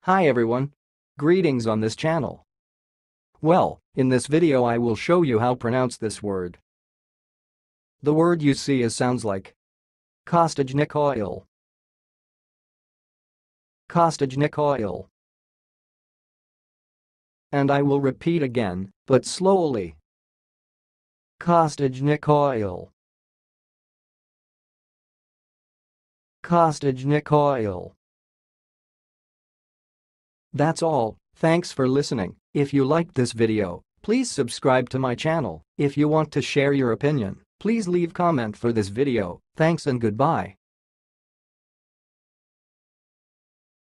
Hi everyone. Greetings on this channel. Well, in this video I will show you how to pronounce this word. The word you see sounds like Kostajnicawill. Kostajnicawill. And I will repeat again, but slowly. Kostajnicawill. Kostajnicawill. That's all, thanks for listening. If you liked this video, please subscribe to my channel. If you want to share your opinion, please leave comment for this video. Thanks and goodbye.